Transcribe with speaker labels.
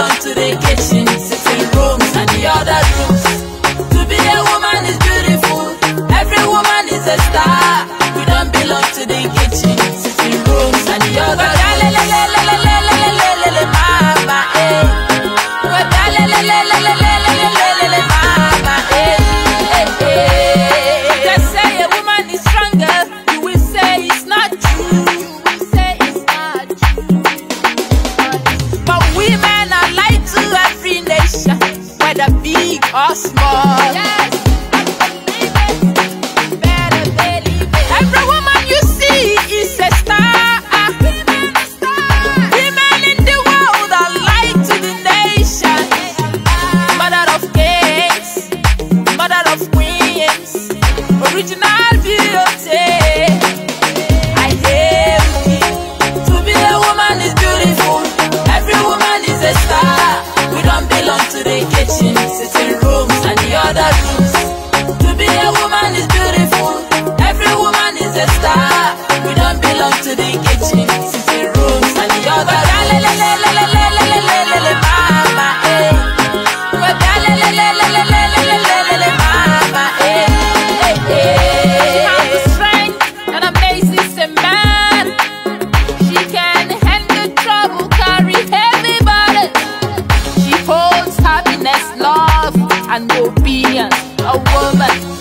Speaker 1: belong to the kitchen, sitting rooms and the other rooms. To be a woman is beautiful. Every woman is a star. We don't belong to the kitchen, sitting rooms and the other rooms. They say a woman is stronger. You will say it's not true. But women are like to every nation, whether big or small. Yes, better believe it. Every woman you see is a star. Women in the world are like to the nation. Mother of kings, mother of queens, original beauty. I hail you. To be a woman is beautiful. Every woman is a star. We don't belong to the kitchen, sitting rooms and the other rooms. To be a woman is beautiful. Every woman is a star. We don't belong to the kitchen, sitting rooms and the other rooms. She has the strength and amazes a man. She can handle trouble, carry heavy burden. She holds happiness, love, and obedience. A woman